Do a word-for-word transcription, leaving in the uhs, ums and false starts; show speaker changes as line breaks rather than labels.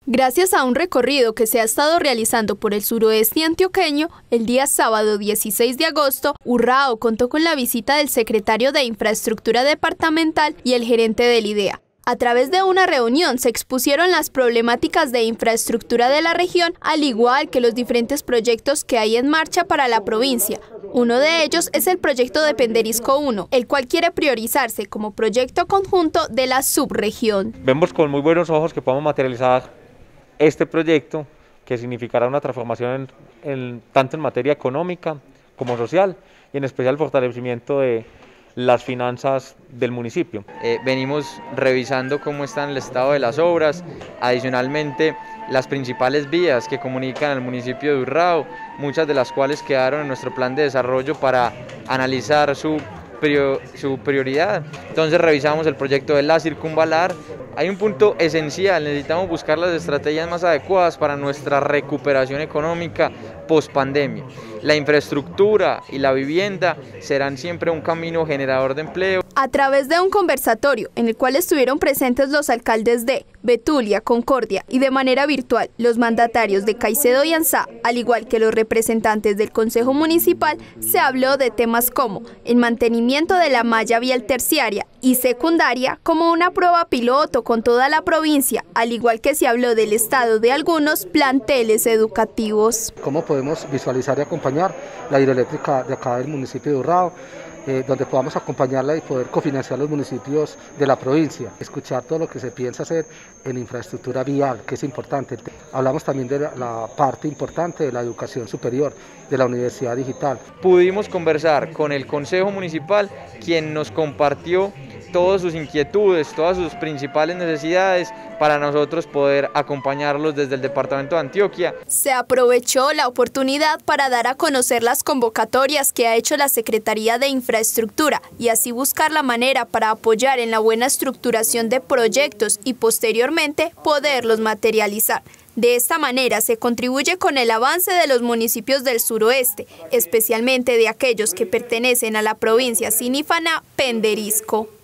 Gracias a un recorrido que se ha estado realizando por el suroeste antioqueño, el día sábado dieciséis de agosto, Urrao contó con la visita del secretario de Infraestructura Departamental y el gerente del IDEA. A través de una reunión se expusieron las problemáticas de infraestructura de la región, al igual que los diferentes proyectos que hay en marcha para la provincia. Uno de ellos es el proyecto de Penderisco uno, el cual quiere priorizarse como proyecto conjunto de la subregión.
Vemos con muy buenos ojos que podamos materializar este proyecto, que significará una transformación en, en, tanto en materia económica como social, y en especial el fortalecimiento de las finanzas del municipio.
Eh, venimos revisando cómo está el estado de las obras, adicionalmente las principales vías que comunican al municipio de Urrao, muchas de las cuales quedaron en nuestro plan de desarrollo para analizar su, prior, su prioridad. Entonces revisamos el proyecto de la circunvalar. Hay un punto esencial, necesitamos buscar las estrategias más adecuadas para nuestra recuperación económica post pandemia. La infraestructura y la vivienda serán siempre un camino generador de empleo.
A través de un conversatorio en el cual estuvieron presentes los alcaldes de Betulia, Concordia y de manera virtual los mandatarios de Caicedo y Anzá, al igual que los representantes del Consejo Municipal, se habló de temas como el mantenimiento de la malla vial terciaria y secundaria como una prueba piloto con toda la provincia, al igual que se habló del estado de algunos planteles educativos.
¿Cómo podemos visualizar y acompañar la hidroeléctrica de acá del municipio de Urrao? Eh, donde podamos acompañarla y poder cofinanciar los municipios de la provincia, escuchar todo lo que se piensa hacer en infraestructura vial, que es importante. Hablamos también de la, la parte importante de la educación superior, de la universidad digital.
Pudimos conversar con el Consejo Municipal, quien nos compartió todas sus inquietudes, todas sus principales necesidades para nosotros poder acompañarlos desde el departamento de Antioquia.
Se aprovechó la oportunidad para dar a conocer las convocatorias que ha hecho la Secretaría de Infraestructura y así buscar la manera para apoyar en la buena estructuración de proyectos y posteriormente poderlos materializar. De esta manera se contribuye con el avance de los municipios del suroeste, especialmente de aquellos que pertenecen a la provincia Sinifaná Penderisco.